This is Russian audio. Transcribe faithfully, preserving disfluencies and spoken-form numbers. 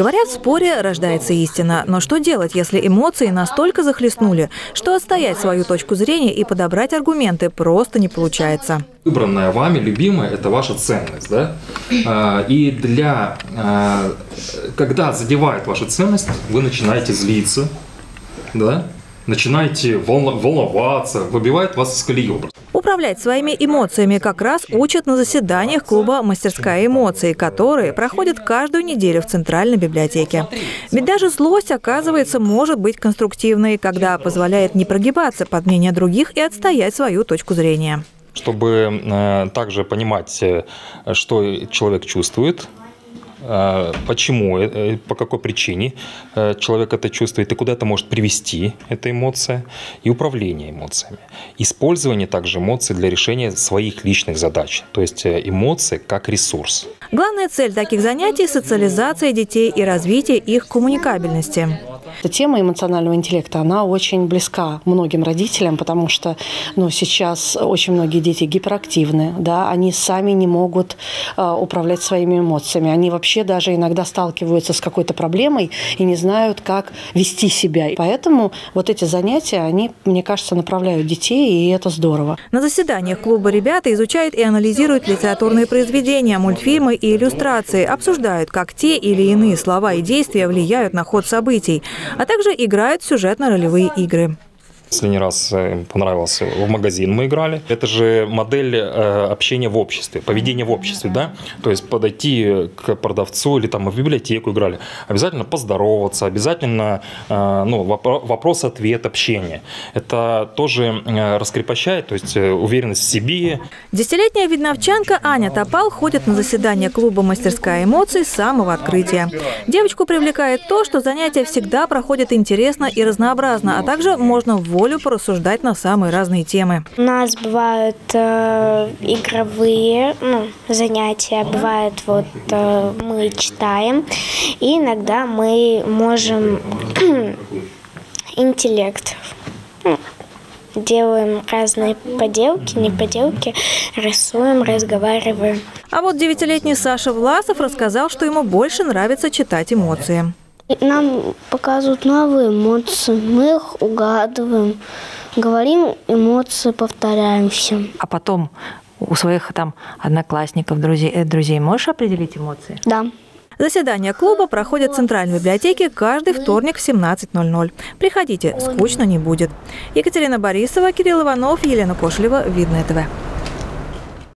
Говорят, в споре рождается истина. Но что делать, если эмоции настолько захлестнули, что отстоять свою точку зрения и подобрать аргументы просто не получается? Выбранная вами, любимая, это ваша ценность, да? И для, когда задевает ваша ценность, вы начинаете злиться, да? Начинаете волноваться, выбивает вас из колеи. Управлять своими эмоциями как раз учат на заседаниях клуба «Мастерская эмоций», которые проходят каждую неделю в Центральной библиотеке. Ведь даже злость, оказывается, может быть конструктивной, когда позволяет не прогибаться под мнение других и отстоять свою точку зрения. Чтобы э, также понимать, что человек чувствует, почему, по какой причине человек это чувствует и куда это может привести, эта эмоция, и управление эмоциями. Использование также эмоций для решения своих личных задач, то есть эмоции как ресурс. Главная цель таких занятий – социализация детей и развитие их коммуникабельности. Тема эмоционального интеллекта, она очень близка многим родителям, потому что ну, сейчас очень многие дети гиперактивны, да, они сами не могут э, управлять своими эмоциями. Они вообще даже иногда сталкиваются с какой-то проблемой и не знают, как вести себя. И поэтому вот эти занятия, они, мне кажется, направляют детей, и это здорово. На заседаниях клуба ребята изучают и анализируют литературные произведения, мультфильмы и иллюстрации, обсуждают, как те или иные слова и действия влияют на ход событий, а также играют в сюжетно-ролевые игры. Если не раз понравилось, в магазин мы играли. Это же модель общения в обществе, поведения в обществе, да? То есть подойти к продавцу или там в библиотеку играли. Обязательно поздороваться, обязательно ну, вопрос-ответ, общение. Это тоже раскрепощает, то есть уверенность в себе. Десятилетняя видновчанка Аня Топал ходит на заседание клуба «Мастерская эмоций» с самого открытия. Девочку привлекает то, что занятия всегда проходят интересно и разнообразно, а также можно в волю порассуждать на самые разные темы. У нас бывают э, игровые ну, занятия, бывает вот э, мы читаем, и иногда мы можем интеллект. Делаем разные поделки, не поделки, рисуем, разговариваем. А вот девятилетний Саша Власов рассказал, что ему больше нравится читать эмоции. Нам показывают новые эмоции, мы их угадываем, говорим эмоции, повторяем все. А потом у своих там одноклассников, друзей, друзей можешь определить эмоции? Да. Заседания клуба проходят в Центральной библиотеке каждый вторник в семнадцать ноль ноль. Приходите, скучно не будет. Екатерина Борисова, Кирилл Иванов, Елена Кошелева, Видное ТВ.